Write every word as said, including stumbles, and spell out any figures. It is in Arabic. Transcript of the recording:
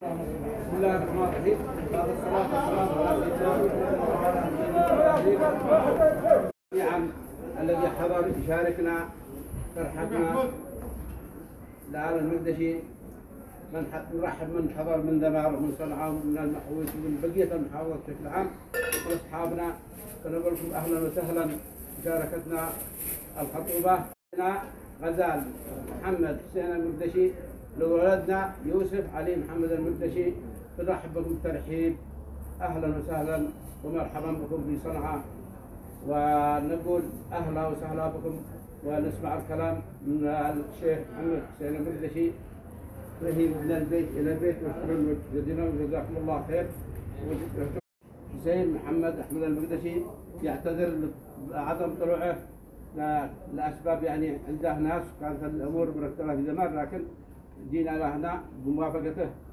بسم الله الرحمن الرحيم. بعد الصلاة والسلام على سيدنا جميعا الذي حضر يشاركنا فرحتنا لآل المقدشي. من نرحب من حضر من دمار ومن صنعاء ومن المحوز ومن بقية المحافظة بشكل عام وأصحابنا، فنقول لكم أهلا وسهلا مشاركتنا الخطوبة. غزال محمد حسين المقدشي لولدنا يوسف علي محمد المقدشي، فنرحب بكم ترحيب اهلا وسهلا ومرحبا بكم في صنعاء، ونقول اهلا وسهلا بكم ونسمع الكلام من الشيخ محمد حسين المقدشي وهي من البيت الى البيت وشكرا جزيلا وجزاكم الله خير. حسين محمد احمد المقدشي يعتذر لعدم طلوعه لاسباب يعني عنده ناس كانت الامور مرتبه في زمان، لكن جينا له هنا بموافقته